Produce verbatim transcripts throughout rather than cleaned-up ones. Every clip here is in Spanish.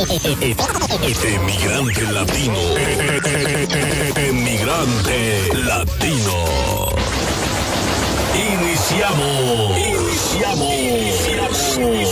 Emigrante Latino. Emigrante Latino. Iniciamos. Iniciamos. Iniciamos.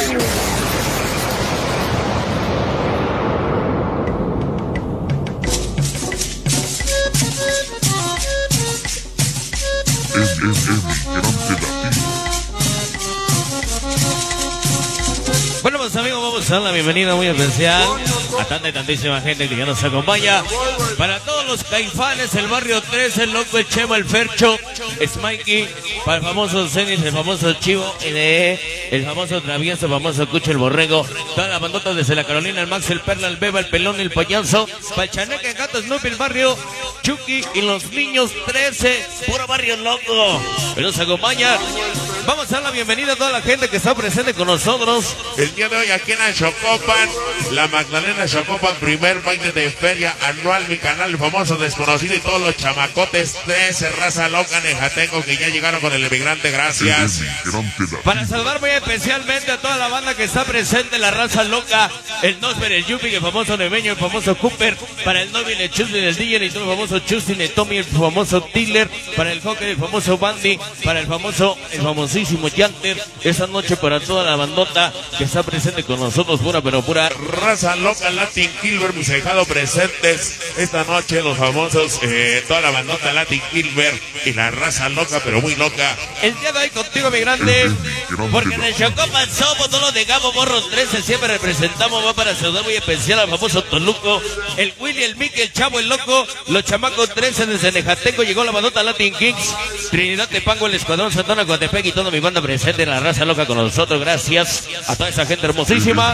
Bueno, pues amigos, vamos a dar la bienvenida muy especial a tanta y tantísima gente que ya nos acompaña. Para todos los caifanes, el barrio trece, el loco, el Chema, el Fercho, Smikey, para el famoso Zenis, el famoso Chivo, N E, el famoso Travieso, el famoso Cucho, el Borrego, toda la bandota desde la Carolina, el Max, el Perla, el Beba, el Pelón, el Payaso, para el Chaneque, el Gato, Snoopy, el barrio Chucky y los niños trece, puro barrio loco, que nos acompaña. Vamos a dar la bienvenida a toda la gente que está presente con nosotros. El día de hoy aquí en Xocopan, la Magdalena Xocopan, primer baile de feria anual, mi canal, el famoso desconocido y todos los chamacotes trece, raza loca, Nejatengo, que ya llegaron con el emigrante, gracias. Para saludar muy especialmente a toda la banda que está presente, la raza loca, el Nosper, el Yupi, el famoso Neveño, el famoso Cooper, para el Novi, el Chustin, el D J, y todo el famoso Chustin, el Tommy, el famoso Tiller, para el Hocker, el famoso Bandy, para el famoso, el famosísimo Yanter, esa noche para toda la bandota que está presente con nosotros, pura pero pura raza loca, Latin Kilber, mis ahijados presentes esta noche, los famosos, eh, toda la bandota Latin Kilber y la raza loca, pero muy loca. El día de hoy contigo, mi grande, porque en el Xocopan somos todos los de Gabo Morros trece, siempre representamos, va para saludar muy especial al famoso Toluco, el Willy, el Mickey, el Chavo, el Loco, los chamacos trece desde Nejatengo, llegó la bandota Latin Kings, Trinidad Tepango, el Escuadrón Santana, Coatepec y toda mi banda presente en la raza loca con nosotros, gracias a toda esa gente hermosísima.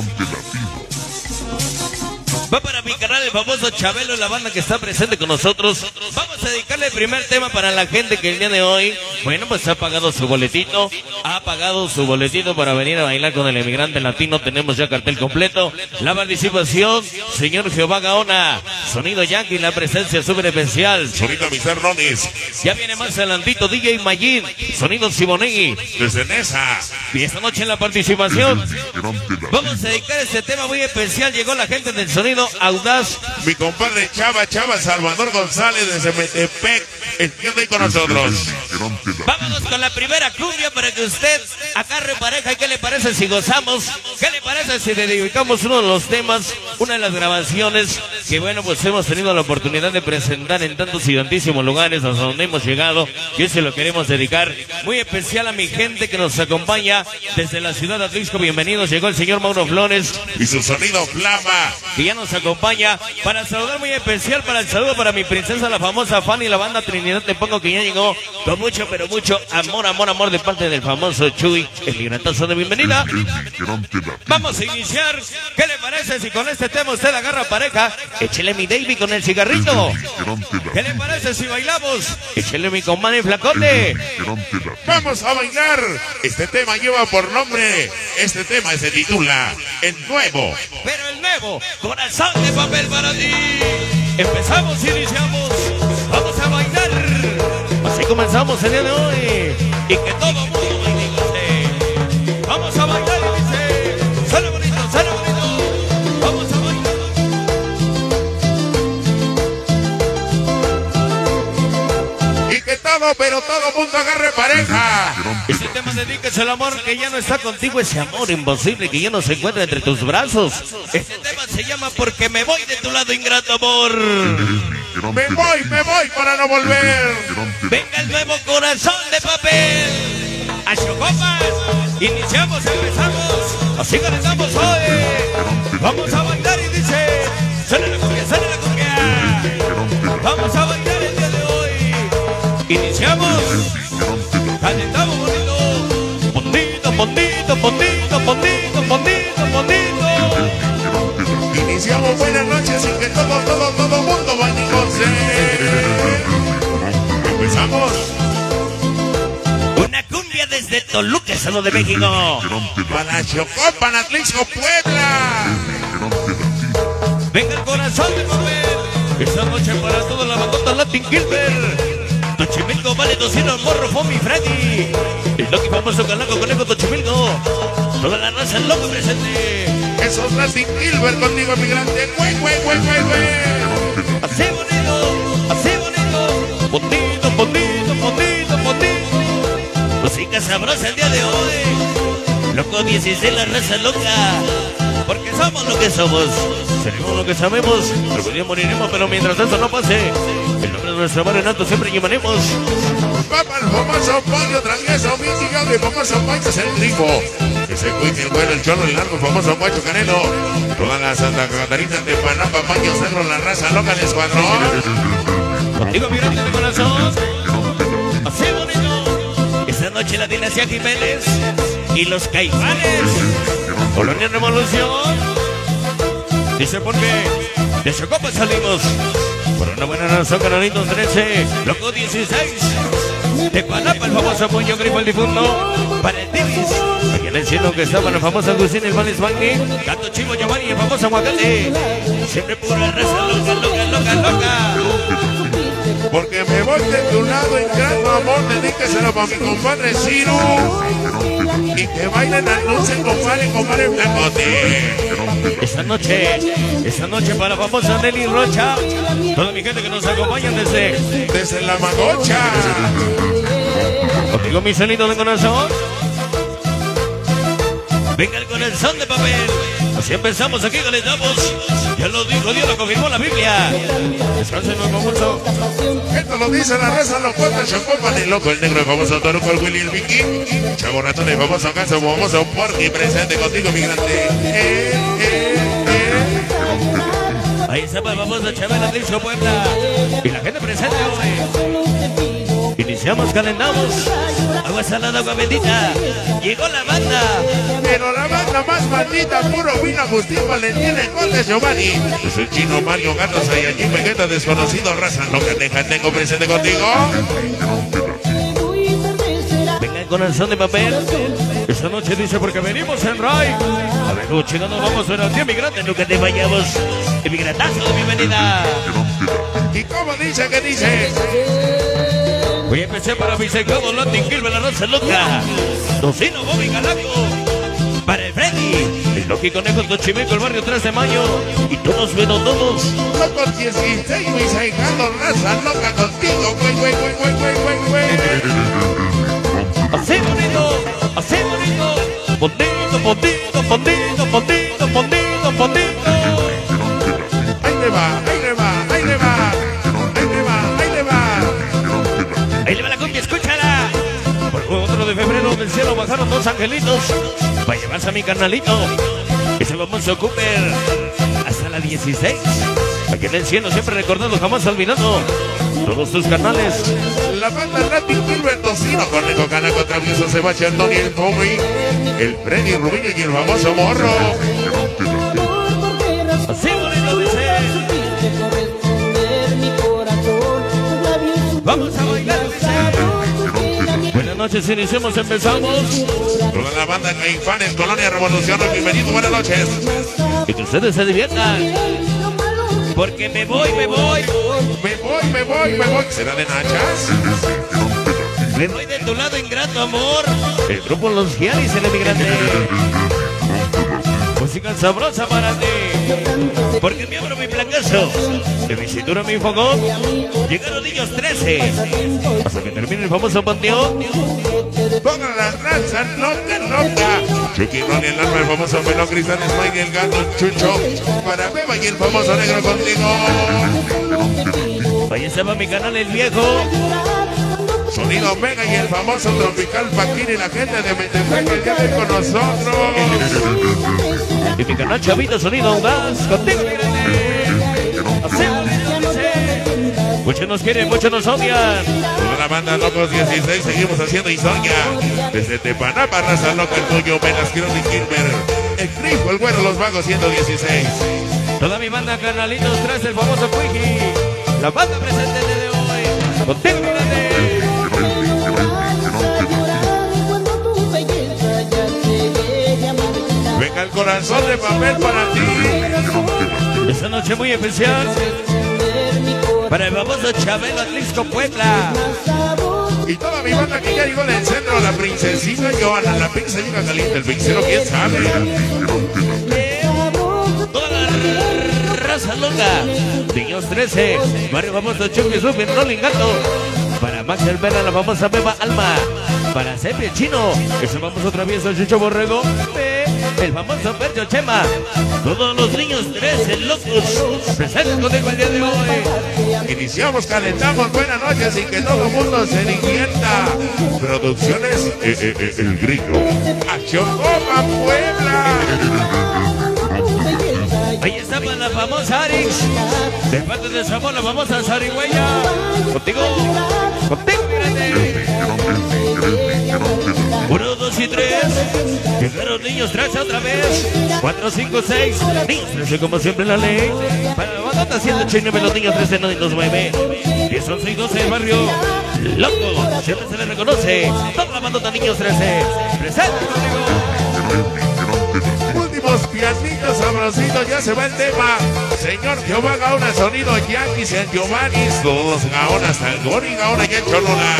Va para mi canal el famoso Chabelo, la banda que está presente con nosotros. Vamos a dedicarle el primer tema para la gente que el día de hoy, bueno, pues ha pagado su boletito, ha pagado su boletito para venir a bailar con el emigrante latino. Tenemos ya cartel completo. La participación, señor Jehová Gaona, sonido Yankee, la presencia súper especial. Sonido mister Ronis. Ya viene más adelantito D J Mayín, sonido Simonegui. Desde Nesa. Y esta noche en la participación, vamos a dedicar este tema muy especial. Llegó la gente del sonido Audaz, mi compadre Chava, Chava Salvador González desde Metepec, el día de hoy con nosotros. Vámonos con la primera cumbia para que usted agarre pareja. ¿Y qué le parece si gozamos? ¿Qué le parece si dedicamos uno de los temas, una de las grabaciones que, bueno, pues hemos tenido la oportunidad de presentar en tantos y tantísimos lugares hasta donde hemos llegado, y hoy se lo queremos dedicar muy especial a mi gente que nos acompaña desde la ciudad de Atlixco. Bienvenidos, llegó el señor Mauro Flores y su sonido Flama, que ya nos acompaña para saludar muy especial, para el saludo para mi princesa, la famosa Fanny, la banda Trinidad Tepango, que ya llegó con mucho, pero mucho amor, amor, amor de parte del famoso Chuy, el migrantazo de bienvenida. Vamos a iniciar. ¿Qué le parece si con este tema usted agarra pareja? Échele mi Davy con el cigarrito. ¿Qué le parece si bailamos? Échele mi compadre Flacote. Vamos a bailar. Este tema lleva por nombre, este tema se titula El Nuevo. Pero el nuevo, corazón de papel para ti. Empezamos, iniciamos. Vamos a bailar. Así comenzamos el día de hoy. Y que todo mundo baile y goce. Vamos a bailar y dice: suena bonito, suena bonito. Vamos a bailar. Y que todo, pero todo mundo agarre pareja. Este tema dedíquese al amor que ya no está contigo, ese amor imposible que ya no se encuentra entre tus brazos. Este tema se llama Porque me voy de tu lado, ingrato amor. Me voy, me voy para no volver. Venga el nuevo corazón de papel. A Xocopan. Iniciamos, empezamos. Así ganamos hoy. Vamos a bailar y dice: sale la cumbia, sale la cumbia. Vamos a bailar el día de hoy. Iniciamos. Calentamos bonito. Bonito, bonito, bonito, bonito, bonito, bonito. Iniciamos, buenas noches y que todo, todo, todo mundo baile y goce. Empezamos. Una cumbia desde Toluca, Estado de México. Para Xocopan, Atlixco, Puebla. Venga el corazón de papel. Esta noche para toda la bandota Latin Gilbert. Tochimilco vale doscientos morro, Fomi, Freddy. El Loki famoso Calaco, Conejo, Tochimilco. Toda la raza loco presente. Esos Latin Gilbert contigo, mi grande. Güey, güey, güey, güey, güey. Así bonito, así bonito. Bonito, bonito, bonito, bonito. Música sabrosa el día de hoy. Loco dieciséis, la raza loca. Porque somos lo que somos. Seremos lo que sabemos. Algún día moriremos, pero mientras eso no pase, el nombre de nuestro madre nato siempre llamaremos. Papá, el famoso pollo travieso, mítico, el famoso Pancho es el grifo. Ese cuique, el bueno, el cholo, el largo, el famoso Guacho Canelo. Toda la Santa Catarina de Panapa, Paño Cerro, la raza loca, el escuadrón. Contigo, mi grande de corazón. Así bonito. Esta noche la dinastía Jiménez y los Caifanes. Colonia Revolución. Dice por qué de Chocopa salimos. Por una buena razón, Canalitos trece, Loco dieciséis. De Panapa, el famoso Puño Grifo, el difunto. Para el Tivis. Aquí en el cielo que estaba el famoso Agustín, el Vales Banque. Gato Chivo Giovanni, el famoso Aguacate. Siempre pura raza, loca, loca, loca, loca. Porque me voy de tu lado en gran amor, dedíqueselo para mi compadre Ciro. Y que bailen al dulce, compadre, compadre Flacote. Esta noche, esta noche para la famosa Nelly Rocha. Toda mi gente que nos acompaña desde, desde la Magocha. Contigo mi celito de corazón. Venga el corazón de papel. Así empezamos aquí que les damos. Ya lo dijo Dios, lo confirmó la Biblia. Descansen los famosos. Esto lo dice la raza, lo cuenta el Chocopan, el loco, el negro, el famoso Toruco, el Willy, el Vicky. Chavo Ratón, el famoso Caso, famoso Porky, presente contigo, mi grande. Eh, eh, eh. Ahí está el famoso Chabela Trisco Puebla. Y la gente presente hoy. Iniciamos, calentamos. Agua salada, agua bendita. Llegó la banda. Pero la banda más maldita, puro vino Agustín Valentín, el Conde Giovanni. Es el chino Mario Gato Saiyajin Vegeta desconocido, raza loca, deja, tengo presente contigo. Venga el corazón de papel. Esta noche dice porque venimos en Ray. A ver, Luchi, no nos vamos a ver a ti, emigrante. Nunca te vayamos. Emigratazo de bienvenida. ¿Y cómo dice que dice? Hoy empecé para mi secado Latin Gilbert, la raza loca. Docino, Bobby, Galaco. Para el Freddy. El Loki Conejo, Tochimeco, el barrio tres de mayo. Y todos, bueno, todos. Loco dieciséis, mi secado, raza loca contigo. Güey, güey, güey, güey, güey, güey, güey. Así bonito, así bonito. Bonito, bonito, bonito, bonito, bonito, bonito. Ahí le va, ahí le va, ahí le va. Ahí le va, ahí le va. Ahí le va la cumbia, escúchala. Por otro de febrero del cielo bajaron dos angelitos. Para llevarse a mi carnalito. Ese famoso Cooper. Hasta la dieciséis. Aquí en el cielo siempre recordando, jamás olvidando. Todos tus canales. La banda Latin Gilbert, Tocino, Cornejo, Canaco, Travieso, Sebastián, Tony, el Tommy, el Freddy Rubinho y el famoso Morro. Así bonito dice. Vamos a bailar, dice. Buenas noches, iniciamos, empezamos. Toda la banda Caifanes, Colonia Revolución, bienvenido, buenas noches. Y que ustedes se diviertan. Porque me voy, me voy. Me voy, me voy, me voy. ¿Será de nachas? Me voy de tu lado, ingrato amor. El grupo Los Giaris, el emigrante. Música sabrosa para ti. Porque me abro mi placazo. De mi cintura mi fogón. Llegaron niños trece. Hasta que termine el famoso panteón. Pongan la raza loca, loca. Chucky, Ronnie, el alma, el famoso Melón, Cristal, Smiley, el gato, Chucho. Para Beba y el famoso negro contigo. Ahí estaba mi canal El Viejo. Sonido Omega y el famoso Tropical Paquín y la gente de Metepec que viene con nosotros. Y mi canal Chavito Sonido Audaz. Contigo, mi grande. Así, muchos nos quieren, muchos nos odian. Toda la banda Locos dieciséis, seguimos haciendo historia. Desde Tepanapa, raza loca, el tuyo, Velasquero y Gilbert. El Grifo, el Güero, los Vagos, ciento dieciséis. Toda mi banda, carnalitos, tras el famoso Quickie. La banda presente de hoy. Contigo, mi grande. Venga el corazón de papel para ti. Esta noche muy especial. Para el famoso Chabelo Atlisco Puebla. Y toda mi banda que ya llegó del centro, la princesita Joana, la princesita caliente, el pixero, quién sabe. raza loca. Niños trece, barrio famoso Chucky Super Rolling Gato. Para Max El Vera, la famosa Beba Alma. Para Sepia Chino, ese famoso travieso Chucho Borrego. El famoso Percho Chema. Todos los niños trece locos presentes contigo el día de hoy. Iniciamos, calentamos, buenas noches y que todo el mundo se divierta. Producciones eh, eh, eh, El Grillo. Acción Copa Puebla. Ahí está para la famosa Arix. De parte de Sabor, la famosa Zarigüeya. Contigo, contigo, grande. Uno, dos y tres. Llegaron niños trece otra vez. Cuatro, cinco, seis. Niños trece como siempre en la ley. Para la bandota ciento ochenta y nueve, los niños trece no nos mueve. diez, once y doce el barrio loco. Siempre se les reconoce. Toda la bandota niños trece. Presente contigo. Últimos pianitos sabrositos, ya se va el tema. Señor Jehová Gaona, sonido Yankees en Giovanni. Todos Gaona, hasta el Gori Gaona y en Cholula.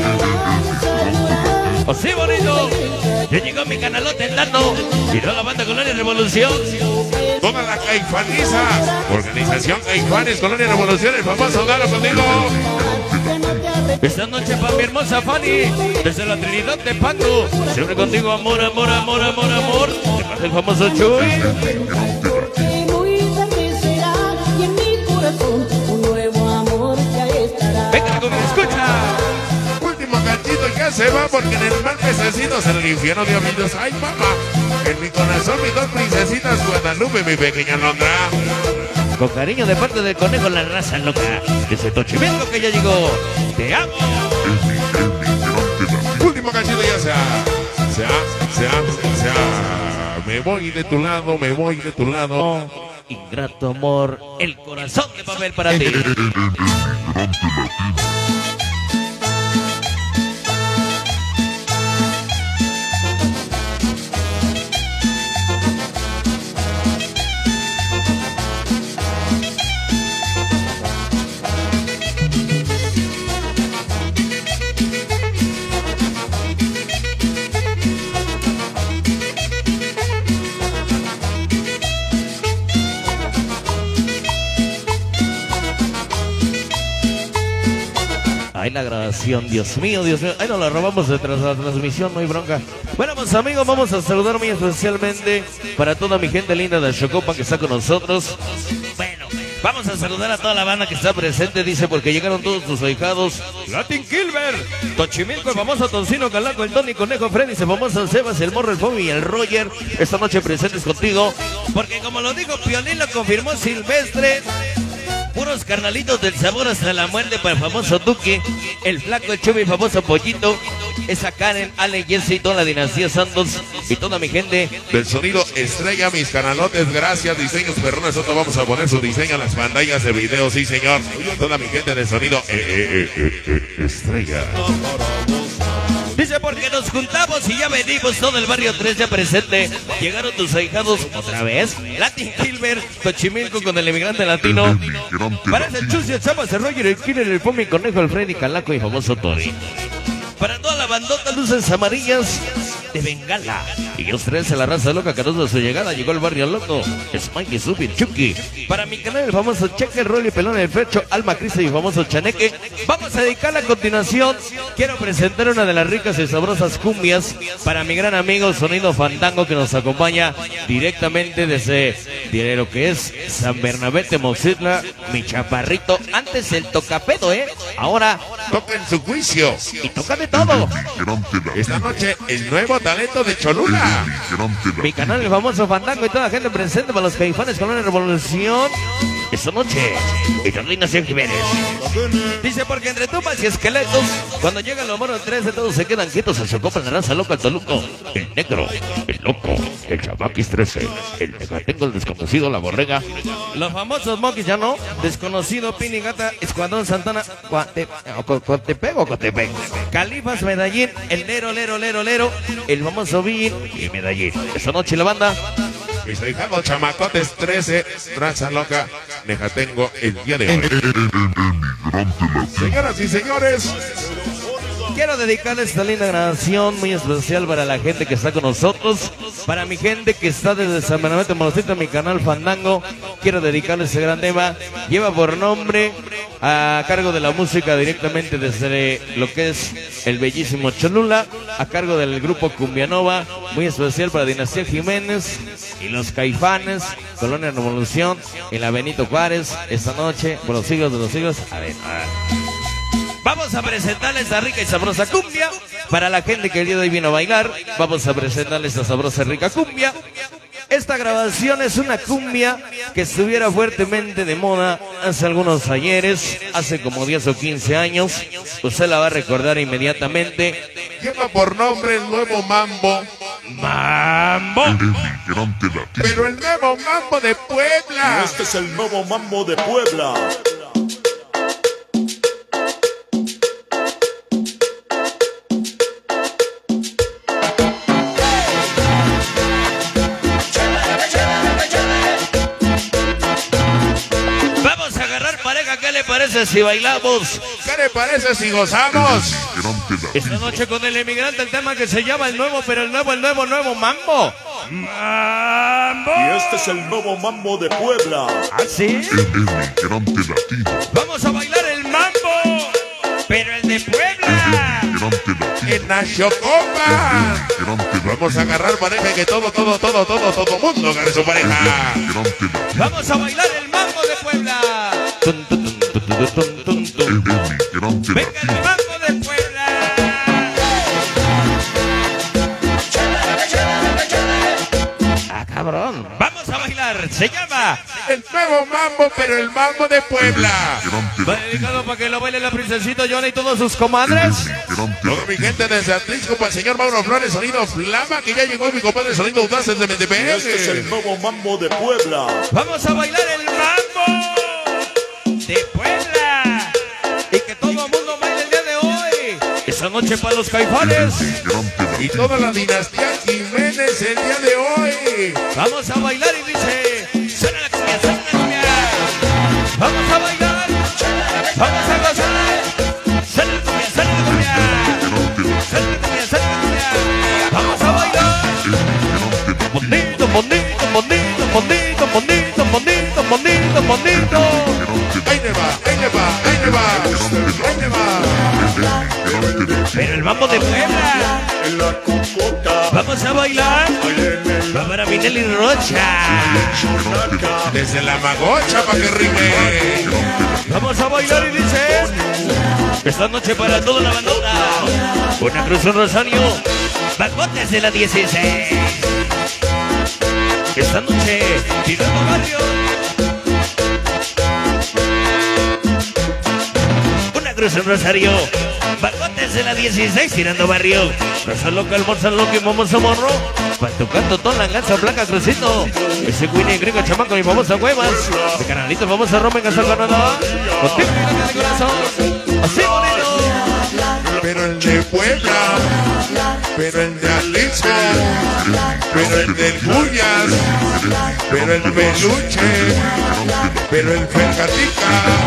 ¡Oh, sí, bonito! Ya llegó mi canalote en Dano. Y toda la banda Colonia Revolución. Toda la caifaniza. Organización Caifanes, Colonia Revolución, el famoso Galo contigo. Esta noche para mi hermosa Fanny, desde la Trinidad de Paco. Siempre contigo, amor, amor, amor, amor, amor. De parte del famoso Chuy. Venga, con mi escucha. Último cachito ya se va porque en el mal pececitos en el infierno de amigos. Ay, mamá. En mi corazón, mis dos princesitas, Guadalupe, mi pequeña Londra. Con cariño de parte del conejo, la raza loca. Ese Tochimilco que ya llegó. Te amo. Último cachito ya se ha, se ha, se ha, se ha. Me voy de tu lado, me voy de tu lado. Oh, ingrato amor, el corazón de papel para ti. Ahí la grabación, Dios mío, Dios mío. Ahí nos la robamos detrás de la transmisión, no hay bronca. Bueno, pues amigos, vamos a saludar muy especialmente para toda mi gente linda de Xocopan que está con nosotros. Bueno, vamos a saludar a toda la banda que está presente, dice, porque llegaron todos tus ahijados. Latin Kilber, Tochimilco, el famoso Toncino, Calaco, el Tony, Conejo, Freddy, el famoso Sebas, el Morro, el Fomi y el Roger. Esta noche presentes contigo, porque como lo dijo Piolín, lo confirmó Silvestre. Puros carnalitos del sabor hasta la muerte para el famoso Duque, el flaco, el Chubi, el famoso Pollito, esa Karen, Ale, Jesse, toda la dinastía Santos y toda mi gente del sonido estrella, mis canalotes, gracias, diseños perrones. Nosotros vamos a poner su diseño en las pantallas de video, sí señor. Toda mi gente del sonido eh, eh, eh, eh, estrella. Dice, porque nos juntamos y ya venimos todo el barrio tres ya presente. Llegaron tus ahijados otra vez. Latin Kilber, Tochimilco con el emigrante latino. Parece el Chucio, el Chapas, el Roger, el Killer, el Fomi, Conejo, el Freddy, Calaco y famoso Tori. Para toda la bandota, luces amarillas de Bengala. Y ellos tres en la raza loca, carosa de su llegada, llegó el barrio loco. Smikey, Subi, Chucky. Para mi canal, el famoso Cheque, Rolly, Pelón, el Fecho, Alma, Crista y famoso Chaneque. Vamos a dedicarla a continuación. Quiero presentar una de las ricas y sabrosas cumbias para mi gran amigo Sonido Fandango, que nos acompaña directamente desde de lo que es San Bernabé, Temoxitla, mi chaparrito. Antes el tocapedo, ¿eh? Ahora toca en su juicio y toca de todo. Esta noche el nuevo talento de Cholula. Mi canal, el famoso Fandango y toda la gente presente para los Caifanes con una revolución. Esta noche, y Carolina Jiménez. Dice, porque entre tumbas y esqueletos, cuando llegan los moros trece, todos se quedan quietos, se ocupan la raza loca, el Toluco, el negro, el loco, el Chamaquis trece, el Negatengo, el desconocido, la borrega, los famosos Moquis, ya no, desconocido, Pinigata, Escuadrón Santana, Coate, Cotepec o Cotepec, Califas, Medellín, el Lero, Lero, Lero, Lero, el famoso Villín y Medellín. Esta noche la banda. Mis hijados chamacotes trece, raza loca, Negatengo el día de hoy. Señoras y señores, quiero dedicarles esta linda grabación muy especial para la gente que está con nosotros, para mi gente que está desde San Bernabé, Temoxitla, mi canal Fandango, quiero dedicarle este gran tema. Lleva por nombre, a cargo de la música directamente desde lo que es el bellísimo Cholula, a cargo del grupo Cumbianova, muy especial para Dinastía Jiménez y los Caifanes, Colonia Revolución, en la Benito Juárez, esta noche, por los siglos de los siglos. A ver, a ver. Vamos a presentarles esta rica y sabrosa cumbia para la gente que el día de hoy vino a bailar. Vamos a presentarles esta sabrosa y rica cumbia. Esta grabación es una cumbia que estuviera fuertemente de moda hace algunos ayeres, hace como diez o quince años. Usted la va a recordar inmediatamente. Lleva por nombre el nuevo mambo. ¡Mambo! Pero el nuevo mambo de Puebla. Este es el nuevo mambo de Puebla. ¿Qué le parece si bailamos? ¿Qué le parece si gozamos? Esta noche con el emigrante, el tema que se llama el nuevo, pero el nuevo, el nuevo, nuevo mambo. ¡Mambo! Y este es el nuevo mambo de Puebla. ¿Ah, sí? El emigrante latino. Vamos a bailar el mambo, pero el de Puebla. El emigrante latino. En Nachocopa. Vamos a agarrar pareja y que todo, todo, todo, todo, todo mundo agarre su pareja. Vamos a bailar el mambo de Puebla. Tun, tun, tun, tun, tun, tun, tun, tun. Venga el mambo de Puebla. Ah, cabrón. Vamos a bailar. Se llama el nuevo mambo, pero el mambo de Puebla. Va dedicado para que lo baile la princesita Yona y todos sus comadres. Toda mi gente desde Atlisco para el señor Mauro Flores, sonido Flama, que ya llegó mi compadre sonido Udaces de Metepec. Este es el nuevo mambo de Puebla. Vamos a bailar el mambo de Puebla y que todo el mundo baile el día de hoy. Esta noche para los Caifanes y toda la dinastía Jiménez el día de hoy. Vamos a bailar y dice: suena la cumbia, suena la cumbia. Vamos a bailar, vamos a gozar. Suena la cumbia, suena la cumbia. Suena la cumbia, suena la cumbia. Vamos a bailar. Bonito, bonito, bonito, bonito, bonito, bonito, bonito, bonito. Ahí le va, ahí le va, ahí le va, ahí le va. Pero el mambo de Puebla. En la cocota. Vamos a bailar. Va para Minelli Rocha. Desde la Magocha para que rime. Vamos a bailar y dice: esta noche para toda la bandota. Una Cruz, un Rosario. Bacotes de la dieciséis. Esta noche, tirando barrio. Una Cruz, un Rosario. Bacotes de la dieciséis, tirando barrio. Rosa loca, el morsa loca y momoso morro. Patucato, tola, ganza, blanca, crucito. Ese Winnie, gringo, chamaco y famosa huevas. De canalito, famosa Roma en casa Canadá. Contigo y de corazón. Así bonito. Pero el de Puebla, pero el de Atlisco, pero el del Cuyas, pero el Peluche, pero el Fergatica.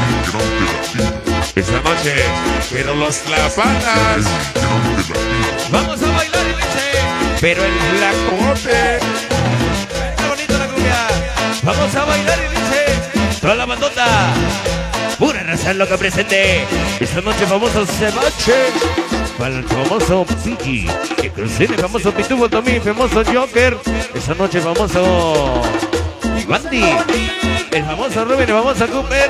Esta noche, pero los Tlapanas. Vamos a bailar y dice: pero el Blacote. Qué bonito la cumbia. Vamos a bailar y dice: toda la bandota. Pura raza loca presente. Esta noche famoso Cebache. Para el famoso Piki. Inclusive el famoso Pitufo también. Famoso Joker. Esta noche famoso Bandy. El famoso Rubén. El famoso Cooper.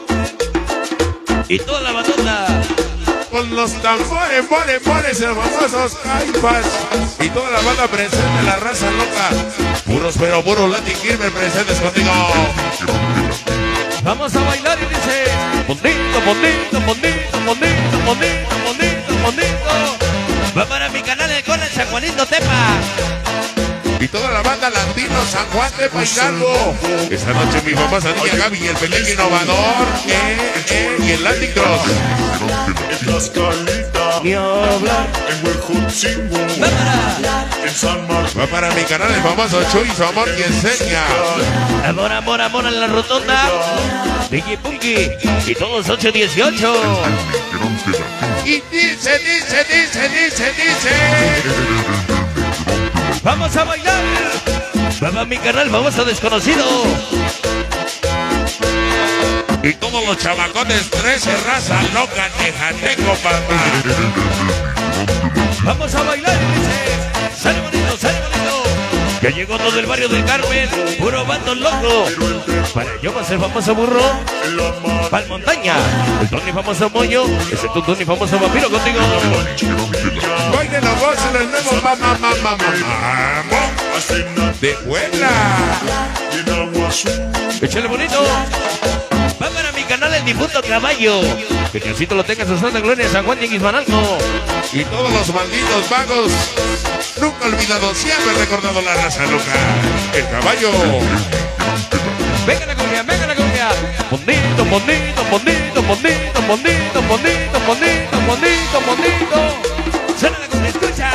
Y toda la bandota. Con los tambores, mole, mole, los famosos Caifas. Y toda la banda presente, la raza loca. Puros pero puros Latin Gilmer presentes contigo. Vamos a bailar y dice: bonito, bonito, bonito, bonito, bonito, bonito, bonito. Va para mi canal el Conan San Juanito Tepa. Y toda la banda latino San Juan de Hidalgo. Esta noche mi famosa niña Gaby y el Pelín Innovador. Eh, eh, y el Latin Cross. En Tlaxcalita. Ni hablar. En Huejotzingo. Va para. En San Marcos. Va para mi canal el famoso Chuy, su amor y enseña. Amor, amor, amor en la rotonda. Vicky Punky. Y todos ocho dieciocho. Y dice, dice, dice, dice, dice. Vamos a bailar. Va a mi canal famoso desconocido. Y todos los chamacotes, trece raza loca, Tejateco, papá. Vamos a bailar, dice. Sale bonito, sale bonito. Ya llegó todo el barrio del Carmen, puro bando loco. Para yo va a ser famoso burro, Pal Montaña, el Tony famoso Moño, ese tu Tony famoso vampiro contigo. Baile la voz en el nuevo mamá, mamá, mamá de Puebla. Échale bonito. Va para mi canal el difunto caballo. Que Diosito lo tenga en su santa gloria, San Juan de Guismanalco. Y todos los malditos vagos, nunca olvidado, siempre recordado la raza loca. El caballo. Venga la cumbia, venga la cumbia. Bonito, bonito, bonito, bonito, bonito, bonito, bonito, bonito, bonito. Suena la cumbia, escucha.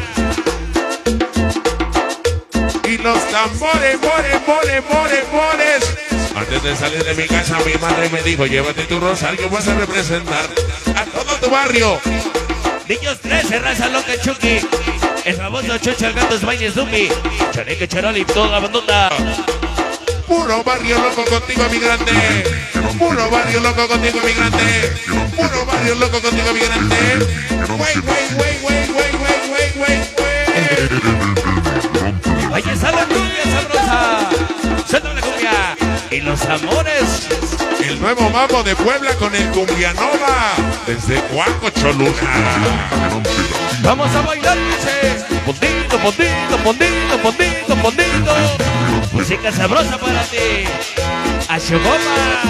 Y los tambores, more, more, more, mores. Antes de salir de mi casa, mi madre me dijo, llévate tu rosario, vas a representar a todo tu barrio. Niños trece, raza loca, Chucky. El famoso Chucho, el gato, Smiley, Zupi. Chaneque, Charoli, toda la bandota. Puro barrio loco contigo, mi grande. Puro barrio loco contigo, mi grande. Puro barrio loco contigo, mi grande. Güey, güey, güey, güey, güey, güey, güey, güey. Ahí está la cumbia sabrosa. Suelta la cumbia. Y los amores. El nuevo mambo de Puebla con el Cumbianova. Desde Cuaco, Cholula. Vamos a bailar, dice. Bonito, bonito, bonito, bonito, bonito. Música sabrosa para ti. A Chocoma.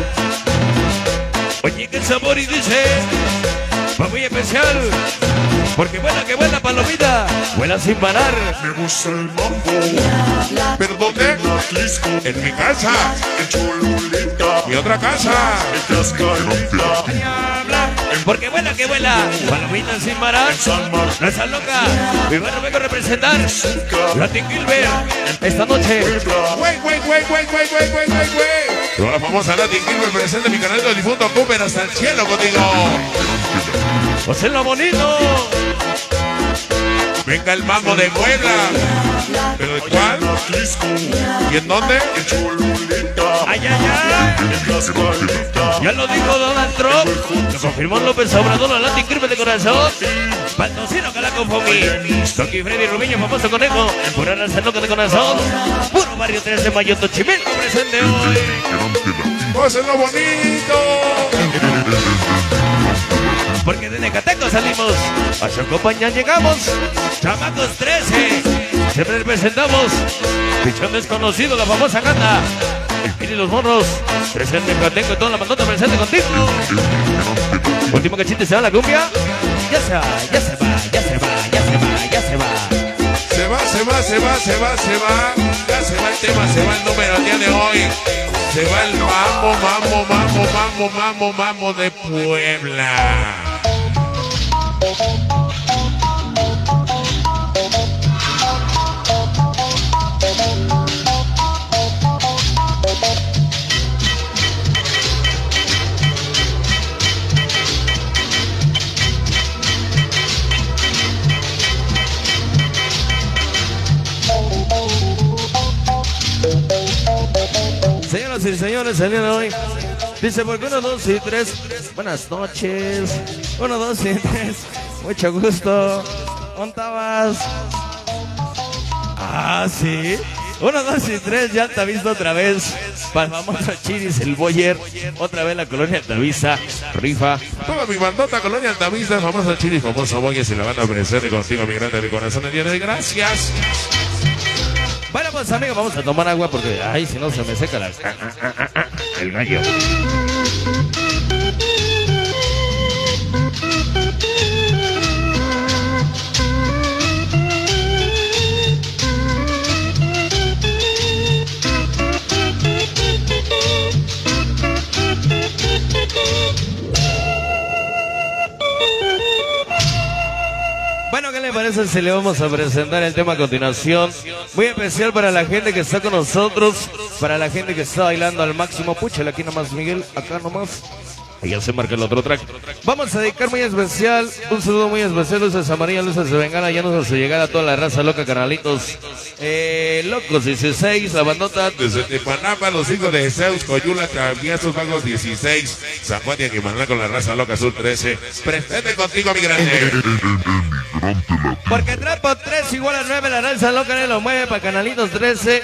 Oye, qué sabor y dice. Va muy especial. Porque vuela, que vuela, palomita. Vuela sin parar. Me gusta el mambo. ¿Pero dónde? En Atlisco. En mi casa. En Cholulita. Mi otra casa. En Tlaxcalita. Porque vuela, que vuela. Palomita sin parar. En San Marcos. Raza loca. Mi barrio vengo a representar. Latin Gilbert. Esta noche. Güey, güey, güey, güey, güey, güey, güey, güey, güey. Ahora vamos a Latin Gilbert presente mi canal del difunto Cooper hasta el cielo contigo. Pues es lo bonito. Venga el mambo de Puebla. ¿Pero de cuál? En Atlisco. ¿Y en dónde? En Cholulita. Ay, ay, ay. En Tlaxcalita. Ya lo dijo Donald Trump. Lo confirmó López Obrador, la Latin Gilbert de corazón. Baltocino, Calaco, Fomi. Toki, Freddy, Rubiño, famoso conejo. Pura raza loca de corazón. Puro barrio tres de mayo, Tochimilco presente hoy. Pues es lo bonito. Porque de Necateco salimos, a Chocopaña llegamos, chamacos trece, siempre representamos, Pichón Desconocido, la famosa gata, el Piri y los morros, presente Necateco y toda la bandota presente contigo. Último cachete, se va la cumbia, ya se va, ya se va, ya se va, ya se va, ya se va. Se va, se va, se va, se va, se va. Ya se va el tema, se va el número el día de hoy. Se va el mambo, mambo, mambo, mambo, mambo, mambo de Puebla. Señoras y señores, el día de hoy dice porque uno, dos y tres. Buenas noches. Uno, dos y tres. Mucho gusto. ¿Dónde estabas? Ah, sí. Uno, dos y tres. Ya te visto otra vez. Para el famoso Chiris, el Boyer. Otra vez la colonia Altavista. Rifa. Toda mi bandota colonia Altavista, famoso Chile, famoso Boyer, se la van a ofrecer contigo, mi grande de corazón, el día de hoy. Gracias. Bueno, pues amigos, vamos a tomar agua porque, ay, si no se me seca la... Ah, ah, ah, ah, ah, el gallo. Bueno, ¿qué le parece si le vamos a presentar el tema a continuación? Muy especial para la gente que está con nosotros, para la gente que está bailando al máximo. Púchale aquí nomás, Miguel, acá nomás. Y ya se marca el otro track. Vamos a dedicar muy especial, un saludo muy especial, luces amarillas, luces de bengala, ya nos hace llegar a toda la raza loca, canalitos. Eh, Locos dieciséis, la bandota. Desde Tepanapa, los hijos de Zeus, Coyula, Traviesos, Vagos dieciséis, San Juan de Aguimalá con la raza loca azul trece. Presente contigo, mi grande. Porque trapo tres igual a nueve, la raza loca no lo mueve para canalitos trece.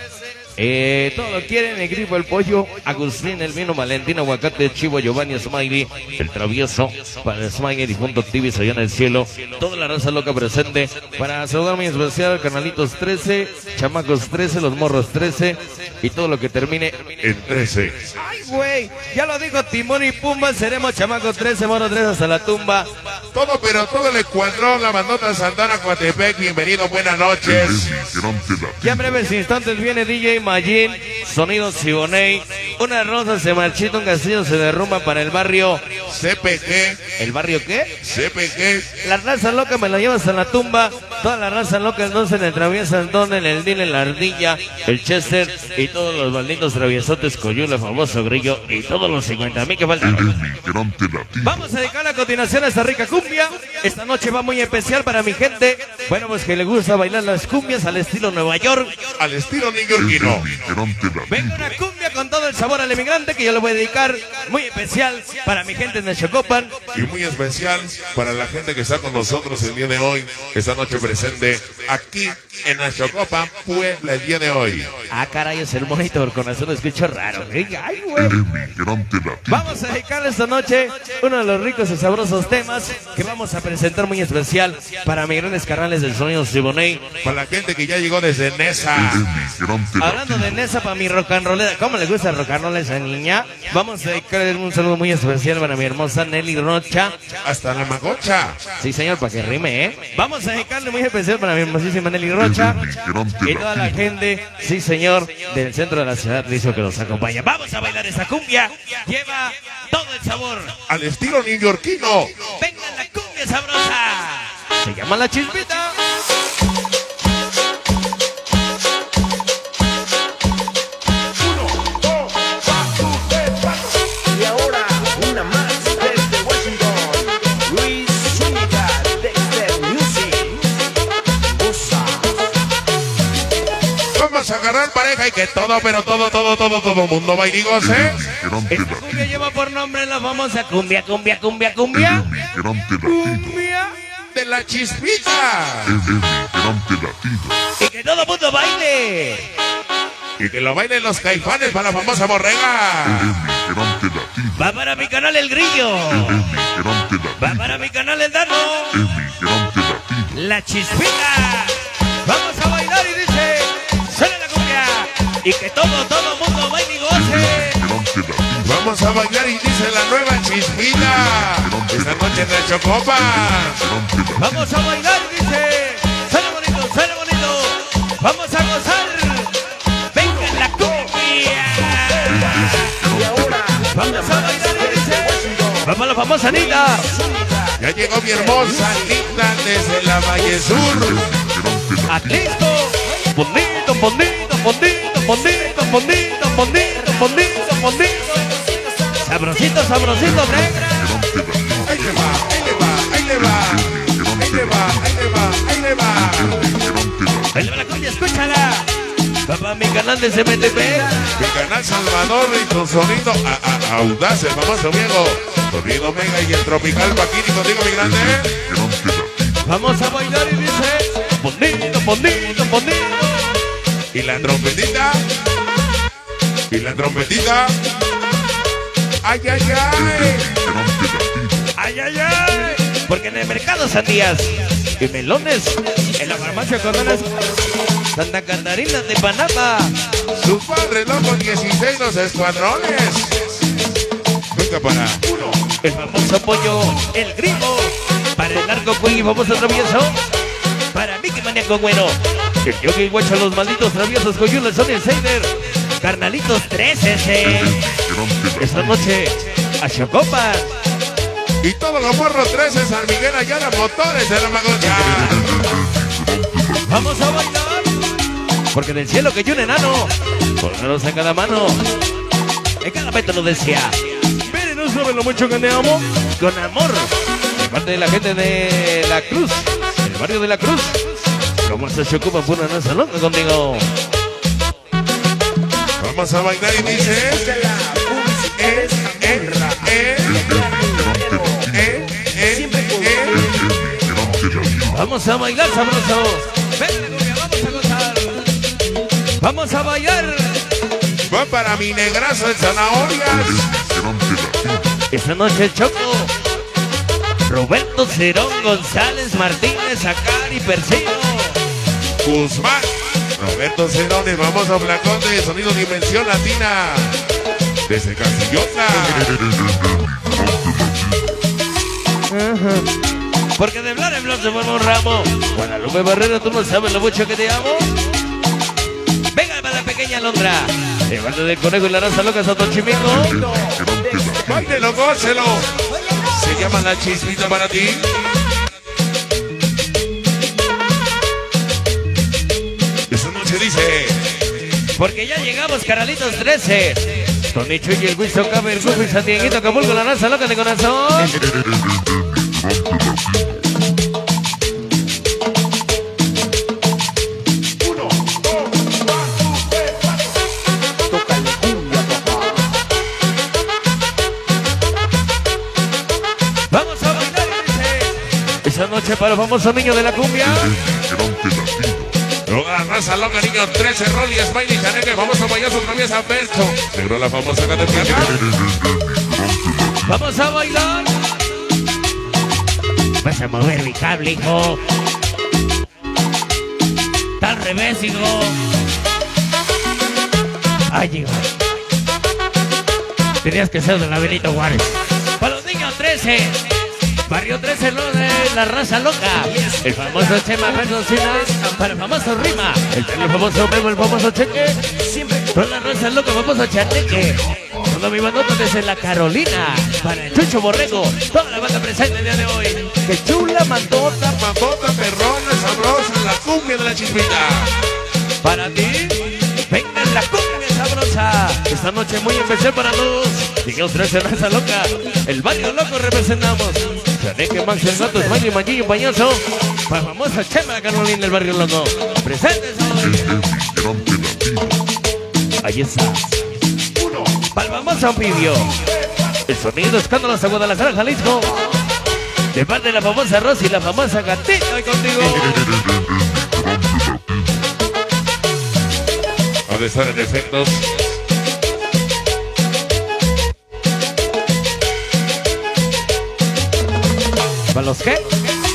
Eh, todo lo quieren, el grifo, el pollo, Agustín, el vino, Valentín, Aguacate, Chivo, Giovanni, Smiley, el travieso, para Smiley, difunto Tibis allá en el cielo, toda la raza loca presente, para saludar muy especial, Canalitos trece, Chamacos trece, Los Morros trece, y todo lo que termine en trece. Ay, güey, ya lo dijo Timón y Pumba, seremos Chamacos trece, Morro trece hasta la tumba. Todo, pero todo el escuadrón, la bandota Santana, Coatepec, bienvenido, buenas noches. Ya en breves instantes viene D J Magin, sonido Siboney, una rosa se marchita, un castillo se derrumba para el barrio C P G. ¿El barrio qué? C P G. La raza loca me la llevas a la tumba, toda la raza loca entonces le atraviesa el don, el Dile, la Ardilla, el Chester y todos los malditos traviesotes, Coyula, famoso Grillo y todos los cincuenta mil que faltan. Vamos a dedicar a continuación a esta rica cumbia. Esta noche va muy especial para mi gente, bueno pues que le gusta bailar las cumbias al estilo Nueva York, al estilo neoyorquino. Venga una cumbia con todo el sabor al emigrante que yo le voy a dedicar, muy especial para mi gente de Xocopan. Y muy especial para la gente que está con nosotros el día de hoy, esta noche presente aquí en Xocopan, Puebla, el día de hoy. Ah, caray, es el monitor, con eso lo escucho raro. Ay, güey. Vamos a dedicarle esta noche uno de los ricos y sabrosos temas que vamos a presentar muy especial para mis grandes canales del sonido Siboney. Para la gente que ya llegó desde Nesa. Hablando de Nesa, para mi rock and rollera, ¿cómo le gusta el rock and roll a esa niña? Vamos a dedicarle un saludo muy especial para mi hermosa Nelly Rocha. Hasta la Magocha. Sí, señor, para que rime, ¿eh? Vamos a dedicarle muy especial para mi hermosísima Nelly Rocha y toda la gente, sí, señor, del centro de la ciudad, dice que nos acompaña. Vamos a bailar esa cumbia, lleva todo el sabor al estilo neoyorquino. Venga la cumbia sabrosa, se llama La Chispita. A agarrar pareja y que todo, pero todo, todo, todo, todo mundo baile y goce. Esta cumbia lleva por nombre la famosa cumbia, cumbia, cumbia, cumbia. Cumbia de La Chispita. Y que todo mundo baile. Y que lo bailen los Caifanes para la famosa borrega. Va para mi canal El Grillo. Va para mi canal El Dano. La Chispita. Vamos a bailar y dice, suena la cumbia. Y que todo, todo mundo baile y goce. Vamos a bailar y dice la nueva Chispita. Esta noche en el Xocopan. Vamos a bailar y dice, suena bonito, suena bonito. Vamos a gozar. Venga la cumbia. Vamos a bailar y dice, vamos a la famosa Anita. Ya llegó mi hermosa Anita desde la Valle Sur. Atlisto, bonito, bonito, bonito, bonito, bonito, bonito, bonito, bonito. Sabrosito, sabrosito, brega. Ahí le va, ahí le va, ahí le va. Ahí le va, ahí le va, ahí le va. Ahí le va la cumbia, escúchala. Papá, mi canal de C M T P. Mi canal Salvador y tu sonido a, a, audaz, el famoso Diego. Sonido Mega y el Tropical Paquini contigo, mi grande. Vamos a bailar y dice, bonito, bonito, bonito. Y la trompetita. Y la trompetita. Ay, ay, ay. Ay, ay, ay. Porque en el mercado sandías y melones, en la farmacia Cordones, Santa Catarina de Panamá. Su padre loco dieciséis los escuadrones. Venga para uno. El famoso pollo, el grifo. Para el narco Queen y famoso travieso. Para Mickey Maníaco Bueno. El Yogi Guacho, los malditos traviesos Coyulas son el Seider. Carnalitos trece C. Esta noche a Xocopan. Y todos los morros trece San Miguel Ayala, motores de la Magocha. Vamos a bailar. Porque en el cielo que hay un enano. Por menos en cada mano. En cada metro lo decía. Miren sabes lo mucho que te amo. Con amor. De parte de la gente de La Cruz. El barrio de La Cruz. Como se ocupa pura raza loca contigo. Vamos a bailar y dice. Eh, eh, eh, eh, eh, eh. Vamos a bailar sabroso. Ven, cumbia, vamos a gozar. Vamos a bailar. Va para mi negrazo de zanahorias. Esta noche Choco. Roberto Cerón González Martínez Acari Persino. Guzmán. Roberto Cerones, vamos a Flacón de Sonido Dimensión Latina. Desde Castillota. Ajá. Porque de hablar en blog se forma un ramo. Guadalupe Barrera, tú no sabes lo mucho que te amo. Venga para la pequeña Londra. El bando del conejo y la raza loca Santochimico. Báilelo, gócelo. Se llama La Chispita para ti. Esa noche dice. Porque ya llegamos, Caralitos trece. Tony Chuy y el Wiso Cabe, el Gusto y San Dieguito, Acapulco, la raza loca de corazón. Uno, dos, tres, cuatro. Tócale cumbia, papá. Vamos a bailar, dice. Esa noche para el famoso niño de la cumbia. La raza loca, niño trece, Rolly, Smiley, Janeque, vamos a bailar sus novias a Berto. Negro la famosa categoría. Vamos a bailar. Vas a mover mi cable, hijo. Está al revés, hijo. Ay, hijo. Tenías que ser de la Benito Juárez. Para los niños trece. Barrio trece, lo de la raza loca. El famoso Chema Verdocina. Para el famoso Rima. El, el famoso Memo, el famoso Cheque. Con la raza loca, famoso Chateque. Todo mi bandota desde la Carolina. Para el Chucho Borrego. Toda la banda presente el día de hoy. ¡Qué chula mandota! Mamota, perrona, sabrosa, la cumbia de la Chispita. Para ti, venga la cumbia sabrosa. Esta noche muy especial para los niños trece, raza loca. El barrio loco representamos. Chaneque, Max, el Gato, Smiley, Manguillo, Payaso. Para el famoso Chema Carolina del barrio loco. Presentes hoy. Ahí está. Uno. Para el famoso Amphibio. El sonido escándalo hasta Guadalajara, Jalisco. De parte de la famosa Rosy y la famosa Gatita. Hoy contigo. Ha de estar en efectos. ¿Para los qué?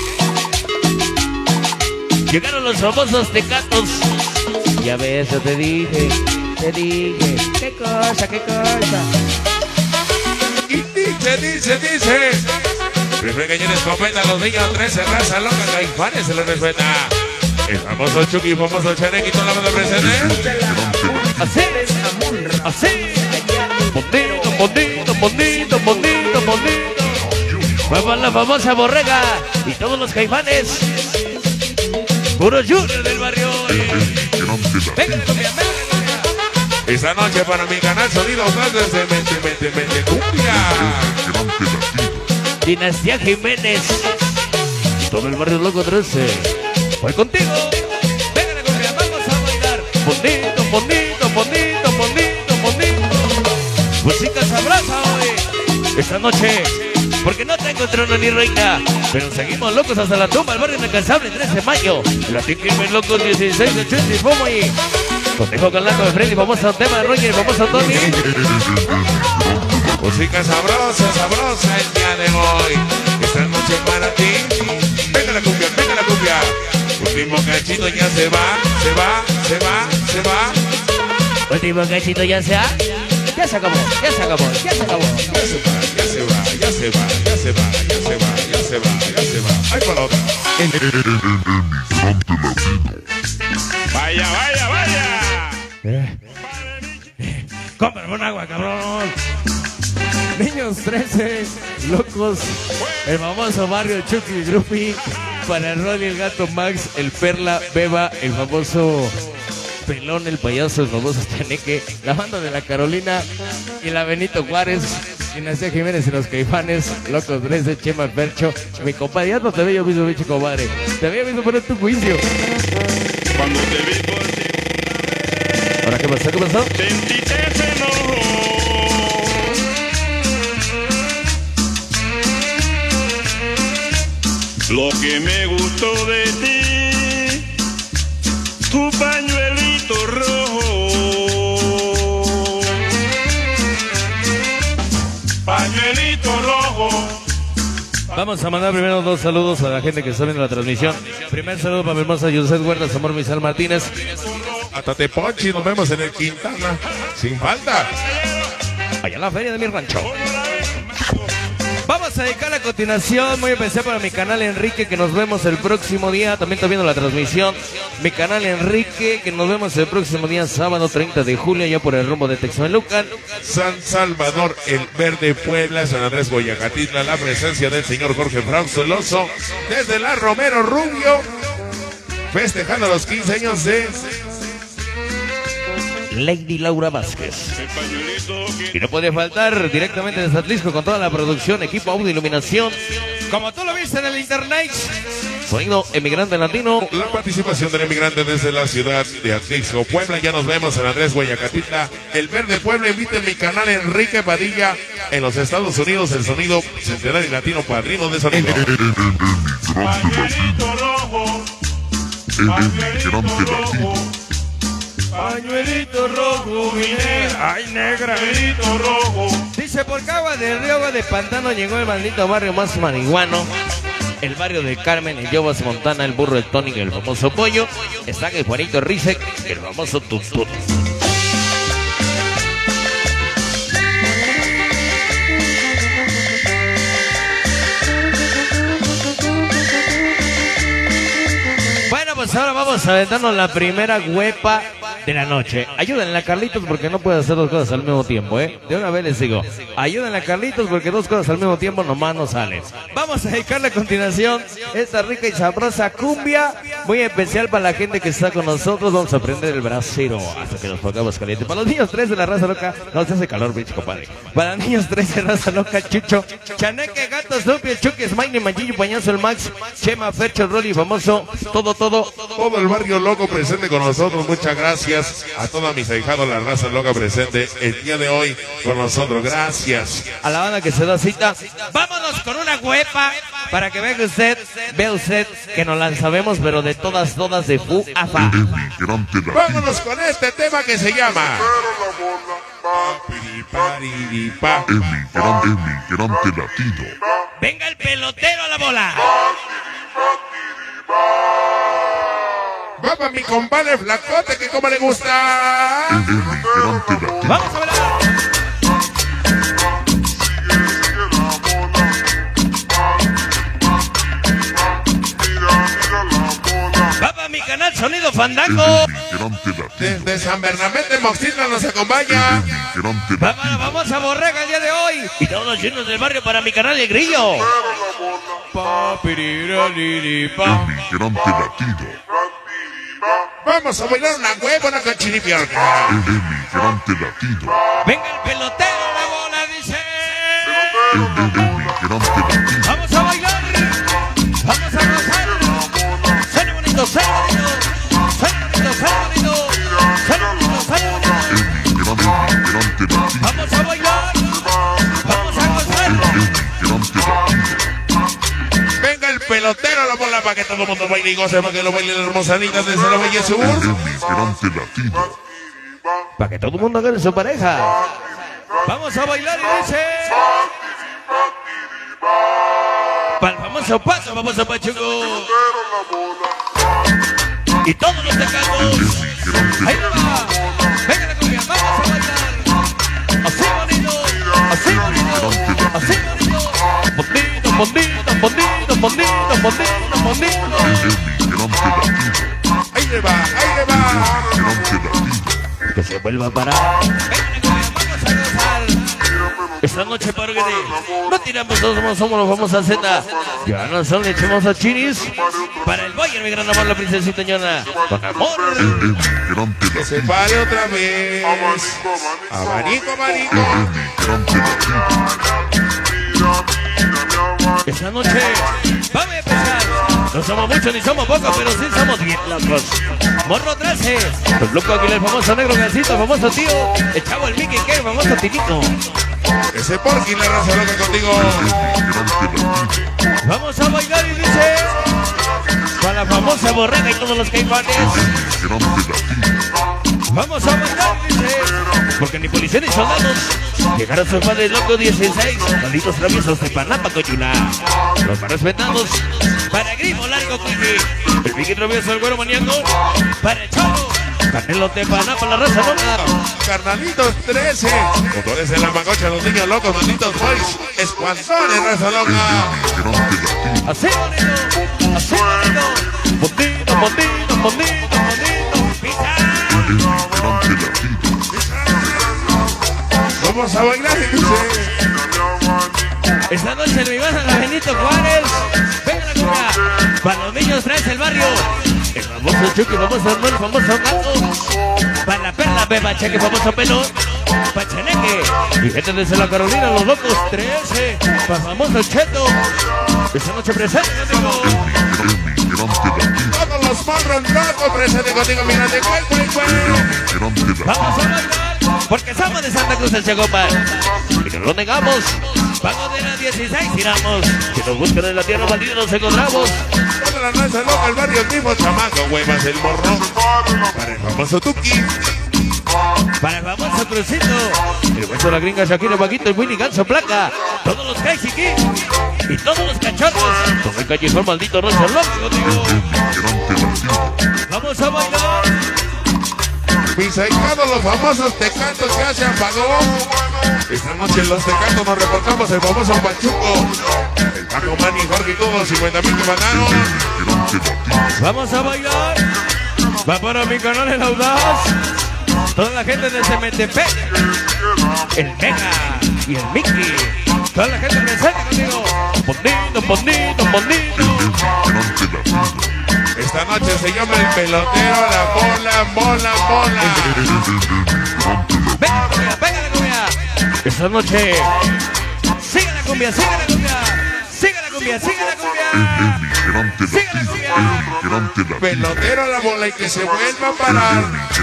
Llegaron los famosos tecatos. Ya ves, yo te dije, te dije. ¿Qué cosa, qué cosa? Y dice, dice, dice. Primer cañón escopeta, los niños trece, raza loca, Caifanes se les respeta. El famoso Chucky, famoso Chaneque y toda la banda presente. Así, así. Bonito, bonito, bonito, bonito, bonito. Vamos la famosa Borrega y todos los Caifanes. Puro Junior del barrio. Venga, cumbia, venga, cumbia. Esta noche para mi canal Sonido Más desde Mente, Mente, Mente Cumbia. Dinastía Jiménez. Todo el barrio loco trece. Voy contigo. Venga, cumbia, vamos a bailar. Bonito, bonito, bonito, bonito, bonito. Música sabrosa hoy. Esta noche. Porque no tengo trono ni reina. Pero seguimos locos hasta la tumba. El barrio inalcanzable, trece de mayo. La Tinkerman locos, dieciséis de Chuchi y Fumo y Conejo Calanco de Freddy. Famoso tema de Roger, famoso Tony. Música sabrosa, sabrosa el día de hoy. Esta noche para ti. Venga la cumbia, venga la cumbia. Último cachito ya se va, se va, se va, se va. Último cachito ya se ha. Ya se acabó, ya se acabó, ya se acabó. Ya se va, ya se va, ya se va, ya se va, ya se va, ya se va, ya se va. Ahí para la otra. Vaya, vaya, vaya. Eh. Cómprame un agua, cabrón. Niños trece, locos. El famoso barrio Chucky Grupi. Para el Rolly, el Gato Max, el Perla, Beba, el famoso Pelón, el payaso, el famoso Chaneque, la banda de la Carolina y la Benito Juárez. Dinastía Jiménez y los Caifanes, Locos tres de Chema el Fercho. Mi compadre, ya no te veo mismo, bicho compadre. Te había visto poner tu juicio. Cuando te vi por ti, ¿Ahora qué pasó? ¿Qué pasó? sentiste ese enojo. Lo que me gustó de ti, tu pañuelito rojo. Pañuelito rojo. Vamos a mandar primero dos saludos a la gente que está viendo la transmisión. Primer saludo para mi hermosa Yusef Huertas, amor Misal Martínez. Hasta Teponchi, nos vemos en el Quintana. Sin falta. Allá en la feria de mi rancho. Vamos a dedicar a continuación, muy especial para mi canal Enrique, que nos vemos el próximo día. También está viendo la transmisión. Mi canal Enrique, que nos vemos el próximo día, sábado treinta de julio, ya por el rumbo de Texmelucan. San Salvador, El Verde, Puebla, San Andrés, Guayacatitla, la presencia del señor Jorge Fraustoloso, desde la Romero Rubio, festejando los quince años de Lady Laura Vázquez. Y no puede faltar directamente desde Atlisco con toda la producción, equipo, audio, iluminación. Como tú lo viste en el internet. Sonido Emigrante Latino. la participación del emigrante desde la ciudad de Atlixco, Puebla. Ya nos vemos en Andrés, Guayacatitla, El Verde, Puebla. Inviten mi canal Enrique Padilla en los Estados Unidos, el sonido Centenario Latino, padrino de sonido. Pañuelito rojo. Emigrante Latino. Pañuelito rojo, mi negra. Ay, negra. Pañuelito rojo. Dice, por Cagua del Río, Agua de Pantano, llegó el maldito barrio más marihuano. El barrio de Carmen, el Yobas Montana, el burro, el Tonic, el famoso pollo. Está el Juanito Rizek, el famoso Tutut. Bueno, pues ahora vamos a aventarnos la primera huepa de la noche. Ayúdenle a Carlitos porque no puede hacer dos cosas al mismo tiempo, ¿eh? De una vez les digo, ayúdenle a Carlitos porque dos cosas al mismo tiempo nomás no salen. Vamos a dedicarle a continuación esta rica y sabrosa cumbia, muy especial para la gente que está con nosotros. Vamos a aprender el brasero hasta que nos pongamos calientes. Para los niños tres de la raza loca, no se hace calor, bicho, compadre. Para los niños tres de raza loca, Chucho, Chaneque, Gato, Snoopy, el Chucky, Smiley, Manchillo, Pañazo, el Max, Chema, Fercho, Rolly, famoso, todo, todo. Todo el barrio loco presente con nosotros. Muchas gracias a toda mis ahijados, la raza loca presente el día de hoy con nosotros. Gracias. A la banda que se da cita, vámonos con una huepa para que vea usted, vea usted que nos la sabemos, pero de todas, todas de fu a fa. Emigrante Latino. Vámonos con este tema que se llama Papiriparipa. Emigrante, emigrante Latino. Venga el pelotero a la bola. Va para mi compadre Flacote, que como le gusta. Emigrante Latino. Vamos a bailar. Va para mi canal Sonido Fandango. Emigrante Latino. Desde San Bernabé de Moxitla nos acompaña. Emigrante Vamos, Latino. vamos a Borrega el día de hoy. Y todos los llenos del barrio para mi canal El Grillo. Papiriraliripa. Emigrante Latino. Vamos a bailar una huevo, una cochiripiorca. Emigrante Latino. Venga el pelotero a la bola, dice. Emigrante Latino. Vamos a bailar. Vamos a gozar. Suena bonito, suena bonito. Suena bonito, suena bonito. Suena bonito, suena bonito. Emigrante, emigrante Latino. Vamos a bailar. Vamos a gozar. Emigrante Latino. Venga el pelotero a la bola para que todo el mundo baile y goce, para que lo baile la hermosanita desde la Bella Sur. Emigrante Latino. Para que todo el mundo agarre su pareja. Vamos a bailar y dice. Para el famoso paso, vamos a Pachuco. Y todos los tecanos. Ahí va. Venga la cumbia, vamos a bailar. Así bonito, así bonito, así bonito. Bonito, bonito, bonito, bonito, bonito, bonito. Emigrante Latino. Ahí le va, ahí le va. Emigrante Latino. Que se vuelva a parar. Venga la cumbia, vamos a gozar. Esta noche para que no tiramos, todos somos, somos los famosos Z. Ya no son, le echamos a Chiris. Para el Bayern, mi gran amor, la princesita ñona. Con amor. Emigrante Se Latino. pare otra vez. Abanico, abanico. Emigrante Latino. Esta noche vamos a empezar. No somos muchos ni somos pocos, pero sí somos bien locos. Morro trece, el loco Aguilar, el famoso negro Gancito, el famoso tío, el chavo el Mickey, que el famoso Tinito. Ese Porky, la raza loca contigo. Vamos a bailar y dice, con la famosa borrega y todos los caifanes. Vamos a bailar y dice, porque ni policía ni soldados llegaron sus padres locos dieciséis, malditos traviesos de Panapa, Coyuna. Los más respetados, para Grimo Largo, Quiki, el Vicky travieso, el güero maníaco, para el Chavo, Canelo de Panapa, la raza loca. Carnalitos trece, motores de la magocha, los niños locos, malditos boys, escuanzones, raza loca. Así bonito, así bonito, bonito, bonito, bonito, bonito, pisa. Vamos a bailar y dice, esta noche en mi casa la Benito Juárez. Venga la cumbia. Para los niños traes el barrio. El famoso Chucky, el famoso Arnold, el famoso Gato. Para la Perla, Beba, Cheque, el famoso Pelón. Para Cheneque. Y gente desde la Carolina, los locos trece. Para el famoso Cheto. Esta noche presente, amigo. todos los morros locos presentes contigo, mirante, cuál, cuál, cuál. Vamos a bailar. Porque somos de Santa Cruz del Chagopan. Y no lo negamos. Vamos de la dieciséis, giramos. Si nos buscan en la tierra bandida nos encontramos. Toda la raza loca, el barrio mismo chamaco, huevas, el morro. Para el famoso Tuki. Para el famoso Crucito. El hueso de la gringa, Shakira, Paquito, el Willy, Ganso, Placa. Todos los Crazy Kids. Y todos los cachorros. Todo el callejón maldito, Rosa Loco, digo. Vamos a bailar. Mis ahijados, los famosos tecantos que hacen apagón. Esta noche en los tecantos nos reportamos el famoso Pachuco, el Paco Manny, Jorge y todos los cincuenta mil que mandaron. Vamos a bailar. Va para mi canal El Audaz. Toda la gente de Cementepec, el Mega y el Mickey. Toda la gente presente conmigo. Bonito, bonito, bonito. Esta noche se llama el pelotero, la bola, bola, bola. Venga la cumbia, venga la cumbia. Esta noche, sigue la cumbia, sigue la cumbia. Sigue la cumbia, sigue la cumbia. Sigue la cumbia. Pelotero, la bola y que se vuelva a parar.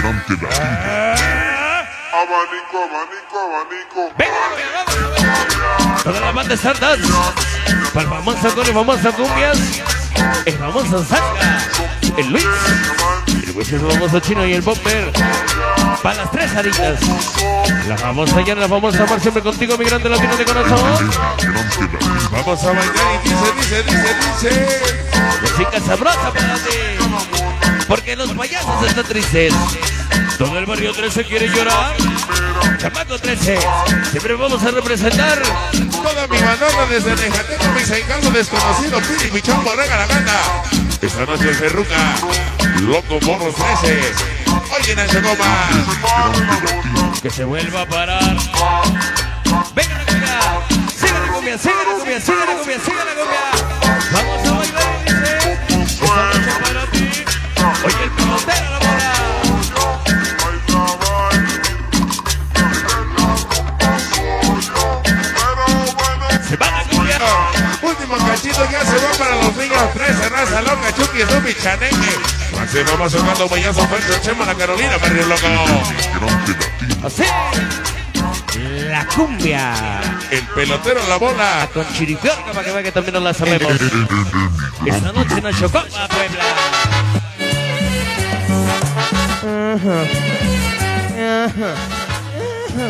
Abanico, abanico, abanico. Venga la cumbia, vamos, vamos. Toda la banda Stardust. Para el famoso con el famoso cumbias. El famoso Zanga, el Luis, el Luis, el famoso Chino y el Bomber. Para las tres aritas. La famosa Yana, la famosa Mar, siempre contigo, migrante latino de corazón. Vamos a bailar y dice, dice, dice, dice. Música sabrosa para ti. Porque los payasos están tristes. Todo el barrio trece quiere llorar. Chamaco trece, siempre vamos a representar. Toda mi bandana desde Nejateco, mis ahijados desconocidos, Piri, Pichón, Borrega, la banda. Esta noche el Ferruca, Loco Morros trece. Oye, Nacho Goma. Que se vuelva a parar. Venga la cumbia. Sigue la cumbia, sigue la cumbia, sigue la cumbia, sigue la cumbia. Vamos a bailar y dice. Esta noche para ti. Oye, el pelotero, la bola. Se va la cumbia. Último cachito ya se va para los niños trece, raza loca, Chucky, Zubi, Chaneque. Así vamos jugando Mayazo, Fercho, Chema, la Carolina, barrio loco. Así. La cumbia. El pelotero, la bola. Con chiripiorca para que vea que también nos la sabemos. Esta noche nos chocó a Puebla. Ajá. Ajá. Ajá.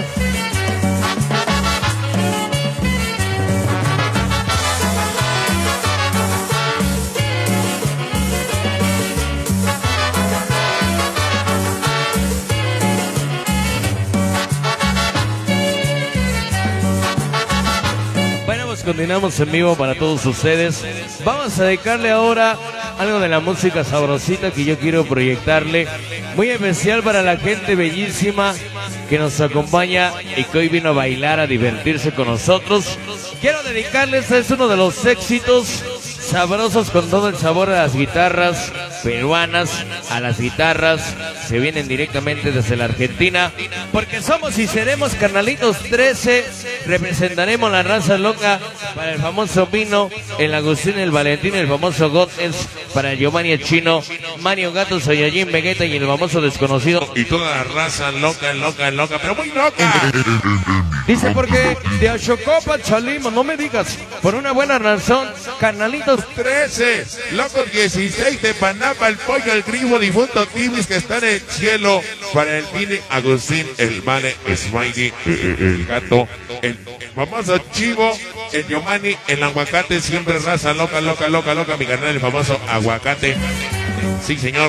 Continuamos en vivo para todos ustedes. Vamos a dedicarle ahora algo de la música sabrosita que yo quiero proyectarle. Muy especial para la gente bellísima que nos acompaña y que hoy vino a bailar, a divertirse con nosotros. Quiero dedicarles, es uno de los éxitos sabrosos con todo el sabor a las guitarras peruanas, a las guitarras, se vienen directamente desde la Argentina, porque somos y seremos Carnalitos trece, representaremos la raza loca para el famoso Vino, el Agustín, el Valentín, el famoso Gotens, para Giovanni el Chino, Mario Gato, Saiyajin, Vegeta y el famoso desconocido. Y toda la raza loca, loca, loca, pero muy loca. Dice porque de Achocopa salimos, no me digas, por una buena razón, Carnalitos trece, locos dieciséis de Panapa, el pollo, el grifo, difunto Tibis que está en el cielo, para el Vini, Agustín, el Mane, Smiley, el gato, el famoso Chivo, el Giovanni, el aguacate, siempre raza loca, loca, loca, loca, mi canal, el famoso aguacate. Sí, señor.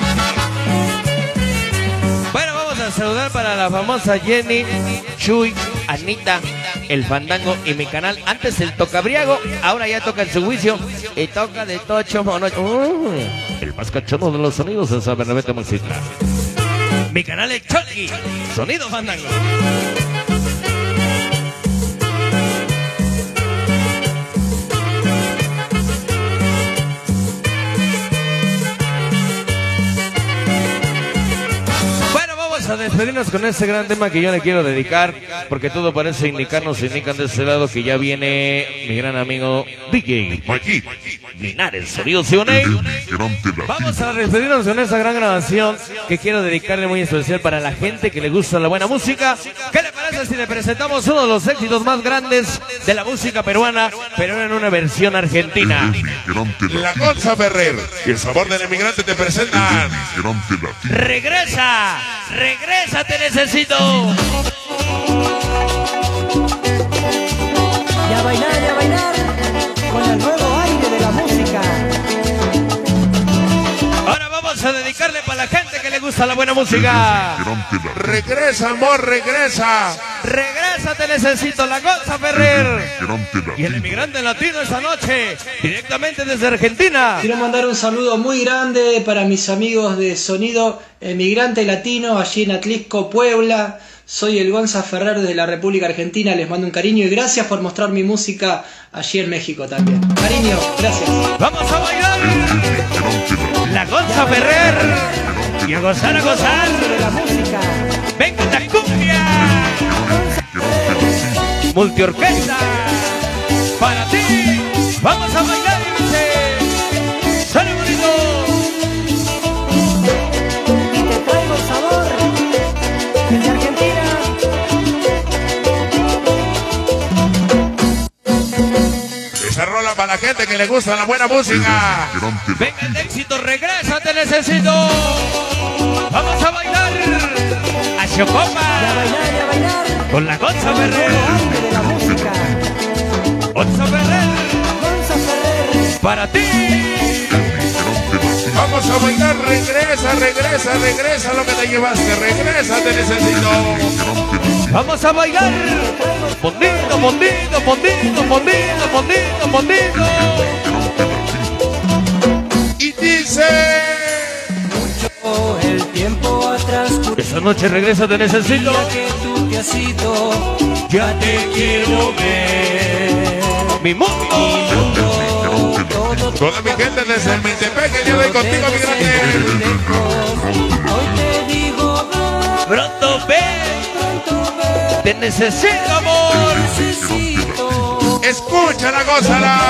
Bueno, vamos a saludar para la famosa Jenny, Chuy, Anita, el Fandango y mi canal. Antes el Tocabriago, ahora ya toca en su juicio y toca de tocho mono. Uh, el más cachondo de los sonidos en San Bernabé Música. Mi canal es Chucky, Sonido Fandango. A despedirnos con este gran tema que yo le quiero dedicar, porque todo parece indicarnos, indican de ese lado que ya viene mi gran amigo D J Linares, Sonido Sioney. Vamos a despedirnos con esta gran grabación que quiero dedicarle muy especial para la gente que le gusta la buena música. ¿Qué le parece si le presentamos uno de los éxitos más grandes de la música peruana, pero en una versión argentina? La Gonza Ferrer y el sabor del emigrante te presentan Regresa, regresa, te necesito. Ya bailar, ya bailar, con el nuevo aire de la música. Ahora vamos a dedicarle para la gente que le gusta la buena música. Regresa, amor, regresa. Regresa, te necesito, la Gonza Ferrer. Y el emigrante latino esta noche, directamente desde Argentina. Quiero mandar un saludo muy grande para mis amigos de Sonido Emigrante Latino, allí en Atlisco, Puebla. Soy el Gonza Ferrer de la República Argentina, les mando un cariño y gracias por mostrar mi música allí en México también. Cariño, gracias. ¡Vamos a bailar! La Gonza Ferrer. Y a gozar, a gozar. La música. ¡Venga la cumbia! Multiorquesta. Para ti. ¡Vamos a bailar! Y dice, ¡sale bonito! Y te traigo el sabor desde Argentina. Esa rola para la gente que le gusta la buena música. Venga el éxito, regresa, te necesito. Vamos a bailar a Chocopa. Ya bailar, ya bailar, Con la Gonza con el Ferrer. nuevo aire de la música. Gonza Ferrer. Gonza Ferrer. Para ti. Vamos a bailar, regresa, regresa, regresa lo que te llevaste, regresa, te necesito. Vamos a bailar. Bondito, bondito, bondito, bondito, bondito, bondito. Y dice... El tiempo atrás, Esta noche regresa, te necesito. que tú te has ido. Ya te quiero ver. Mi mundo. Toda mi gente desde el Mintepec, que yo doy contigo, mi grande. Hoy te digo, ven, Pronto ven. pronto ven, Te necesito, amor. necesito. Escúchala, gózala.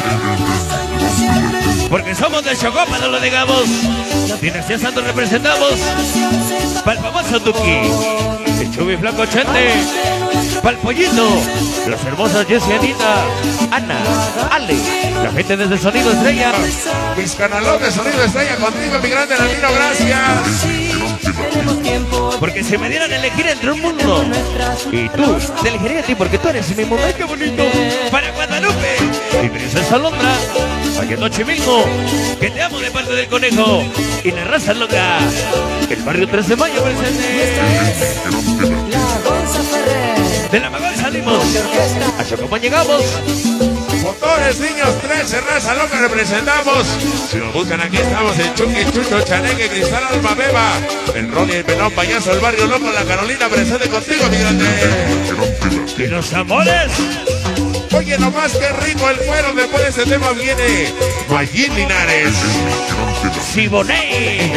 Porque somos de Chocopa, no lo digamos. Dinastía Santos representamos. Para el famoso Tuki. El Chubi Flaco Chante. Para el Pollito. Las hermosas Jessie, Anita, Ana, Ale. La gente desde el Sonido Estrella. Mis canalones, sonido estrella contigo, mi grande latino, gracias. Tenemos tiempo. Porque si me dieran a elegir entre un mundo y tú, te elegiría a ti porque tú eres mi mundo. ¡Ay, qué bonito! Para Guadalupe y Princesa Londra, aquí en Xochimilco, que te amo de parte del conejo y la raza loca. El barrio tres de mayo presente. La Gonza Ferrer. De la Magón salimos. A Chocopán llegamos. Motores, niños, trece, raza loca representamos. Si nos buscan aquí estamos en Chucky, Chucho, Chaneque, Cristal, Alma Beba, el Ronnie, el Pelón, Payaso, el Barrio Loco, la Carolina presente contigo, mi grande. Y los amores Oye, nomás que rico el cuero. Después de ese tema viene Mayín Linares. Siboney.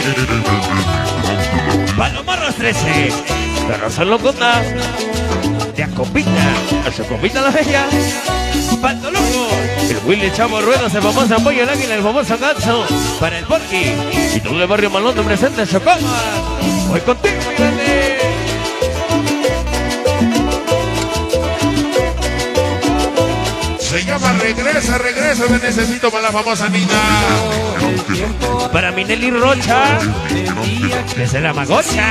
Palomarros trece. De Rosa Locona. De Acopita. A su copita la bella. Pato Loco. El Willy Chavo Ruedas, el famoso Pollo el Águila, el famoso Ganso. Para el Porky. Y todo el barrio Malón te presenta Chocoma. Voy contigo, mi grande. Se llama Regresa, Regresa, me necesito para la famosa Nina. Para mi Nelly Rocha, desde la Magocha.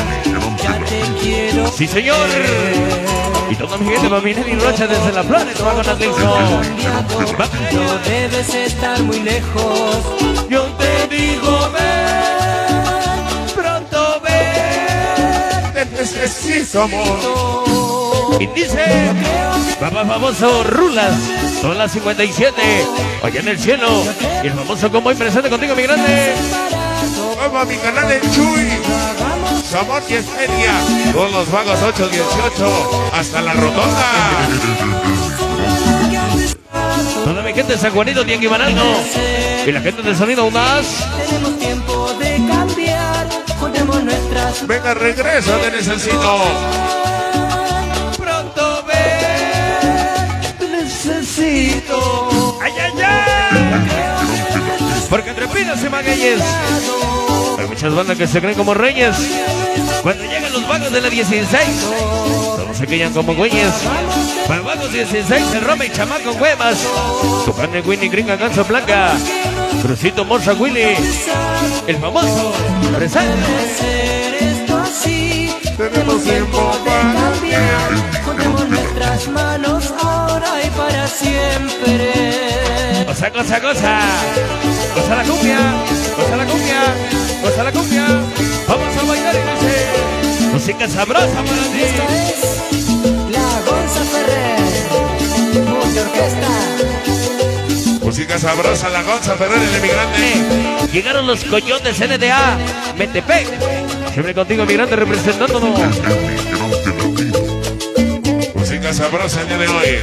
Sí, señor. Y toda mi gente para mi Nelly Rocha desde la Flores, te va con atención. No debes estar muy lejos. Yo te digo, ven, pronto ven. Te necesito, amor. Y dice, papá famoso Rulas, son las cincuenta y siete, allá en el cielo. Y el famoso como hoy presente contigo, mi grande. Vamos a mi canal en Chuy. Samón y Esmeria. Todos los vagos ocho dieciocho. Hasta la rotonda. Toda mi gente de San Juanito, Tianguimanalco. Y la gente del sonido UNAS. Tenemos tiempo de cambiar. Juntemos nuestras. Venga, regresa, te necesito. Pronto ven, te necesito. Ay, ay, ay. Porque entre pinas y magueyes hay muchas bandas que se creen como reyes. Cuando llegan los vagos de la dieciséis, todos se quedan como güeyes. Para vagos dieciséis, el Rome y Chamaco Huevas. Tocando el Winnie Gringa Ganso Blanca. Crucito Morsa Willy. El famoso presente. Tenemos tiempo para cambiar. Juntemos nuestras manos ahora y para siempre. Cosa, cosa, cosa. Cosa la cumbia. Cosa la cumbia. Cosa la cumbia. Vamos a bailar y dice. Música sabrosa para ti. Esta es la Gonza Ferrer. Multiorquesta. Música sabrosa, la Gonza Ferrer, el emigrante. Llegaron los coyotes N D A. Metepec. Siempre contigo, emigrante, representándonos. Música sabrosa el día de hoy.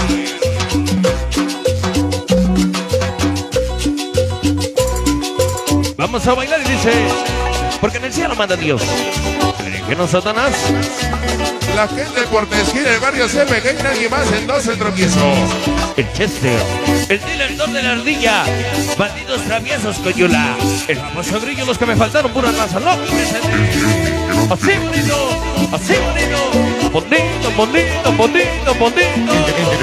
Vamos a bailar y dice. Porque en el cielo manda Dios. El infierno Satanás. La gente por esquina del barrio se ve que hay nadie más en dos el tropiezo. El Chester, el dealer de la ardilla, bandidos traviesos Coyula, el famoso grillo, los que me faltaron, pura raza, no, así bonito, así bonito, bonito, bonito, bonito, bonito.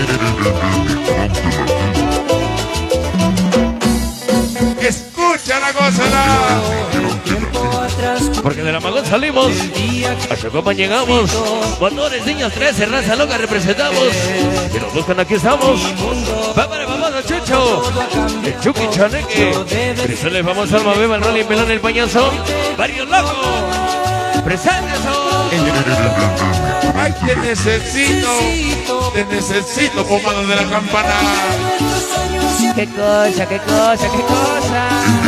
Escucha la gózala. Porque de la Magón salimos, a Chocopan llegamos, motores, niños trece, raza loca representamos, y nos buscan aquí estamos. Vamos, vamos, a Chucho, el Chucky Chaneque, Cristal, el famoso Alma Beba, el Rolly Pelón, el Pañazo, Barrio Loco, presentes son. Ay, te necesito, te necesito, pomado de la campana. Qué cosa, qué cosa, qué cosa.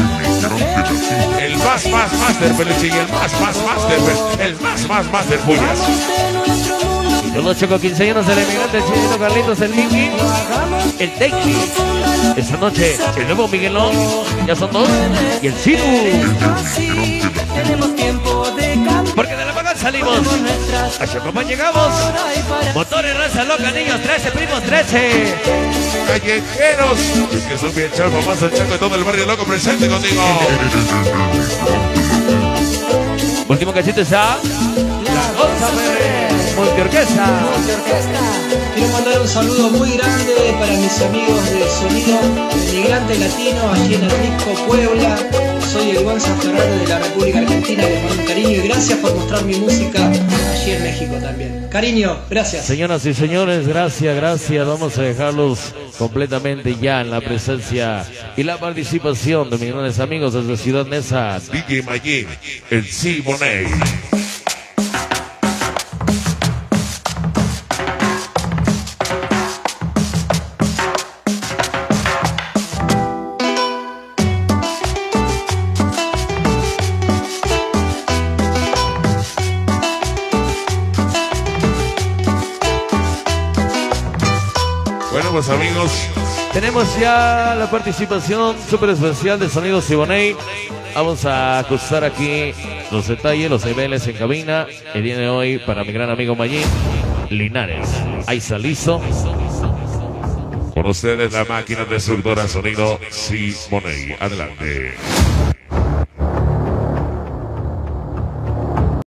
El más, más, master, peluchín, el más, más, master, el más, más, master, puyas. Y todos los chocos quinceañeros del emigrante chileno Carlitos, el Miki, el Tequi. Esta noche, el nuevo Miguelón, ya son dos, y el Ciru. Tenemos tiempo de cambiar. Porque de la Magón salimos, a Chocopan llegamos, motores, raza loca, niños trece, primos trece. Callejeros, es que son bien chavos, más el chaco de todo el barrio loco presente contigo. Último cachito está la Gonza Ferrer, multiorquesta. Quiero mandar un saludo muy grande para mis amigos de Sonido Migrante Latino, allí en Atlisco, Puebla. Soy el Gonza Ferrer de la República Argentina, les mando un cariño y gracias por mostrar mi música allí en México también. Cariño, gracias. Señoras y señores, gracias, gracias. Vamos a dejarlos completamente ya en la presencia y la participación de mis grandes amigos desde Ciudad Neza. D J Mayín, el Siboney. tenemos, amigos. Tenemos ya la participación súper especial de Sonido Siboney. Vamos a ajustar aquí los detalles, los niveles en cabina. El día de hoy para mi gran amigo Mayín Linares. Ahí está listo. Con ustedes la máquina destructora Sonido Siboney. Adelante.